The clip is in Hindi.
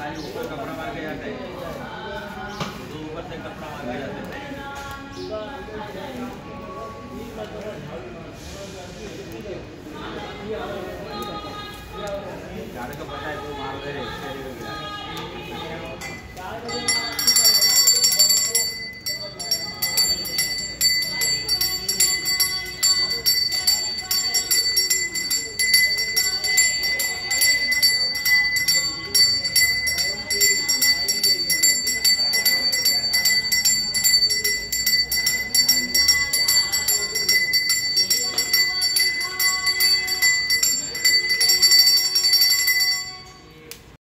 ऊपर कपड़ा मार के जाता है, तो ऊपर से कपड़ा मार के जाता है। झाड़ का पता है तो मार दे रहे।